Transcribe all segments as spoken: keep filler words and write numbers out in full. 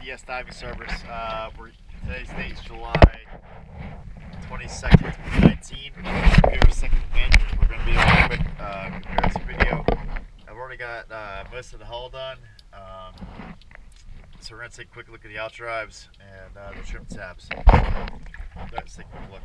D S Diving Service. Uh, we're, today's date is July twenty-second, twenty nineteen. We're here with Second Wind. We're going to be doing a quick uh, comparison video. I've already got uh, most of the hull done. Um, so we're going to take a quick look at the out drives and uh, the trim tabs. Let's take a quick look.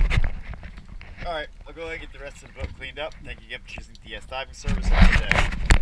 Alright, I'll go ahead and get the rest of the boat cleaned up. Thank you again for choosing D S Diving Service. Have a good day.